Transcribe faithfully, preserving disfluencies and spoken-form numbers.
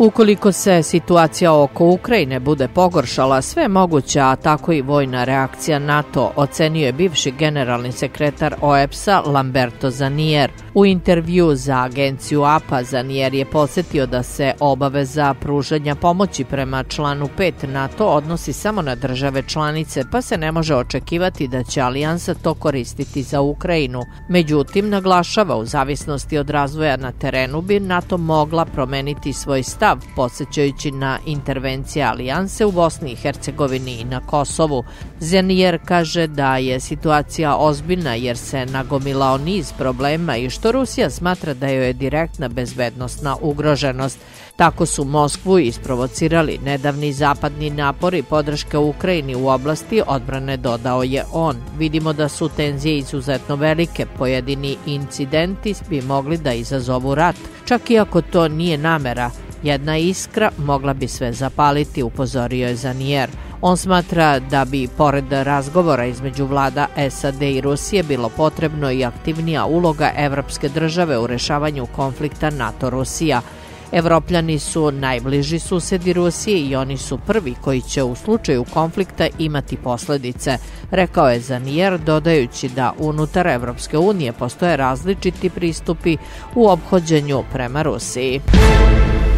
Ukoliko se situacija oko Ukrajine bude pogoršala, sve moguće, a tako i vojna reakcija NATO, ocenio je bivši generalni sekretar O E B S-a Lamberto Zanier. U intervju za agenciju A P A Zanier je podsjetio da se obaveza pružanja pomoći prema članu pet NATO odnosi samo na države članice, pa se ne može očekivati da će alijansa to koristiti za Ukrajinu. Međutim, naglašava, u zavisnosti od razvoja na terenu bi NATO mogla promeniti svoj stav, podsjećajući na intervencije alijanse u Bosni i Hercegovini i na Kosovu. Zanier kaže da je situacija ozbiljna jer se nagomilao niz problema i što Rusija smatra da joj je direktna bezbednosna ugroženost. Tako su Moskvu isprovocirali nedavni zapadni napori podrške Ukrajini u oblasti odbrane, dodao je on. Vidimo da su tenzije izuzetno velike, pojedini incidenti bi mogli da izazovu rat, čak i ako to nije namera. Jedna iskra mogla bi sve zapaliti, upozorio je Zanier. On smatra da bi, pored razgovora između vlada S A D i Rusije, bilo potrebno i aktivnija uloga evropske države u rešavanju konflikta NATO-Rusija. Evropljani su najbliži susedi Rusije i oni su prvi koji će u slučaju konflikta imati posledice, rekao je Zanier, dodajući da unutar Evropske unije postoje različiti pristupi u ophođenju prema Rusiji.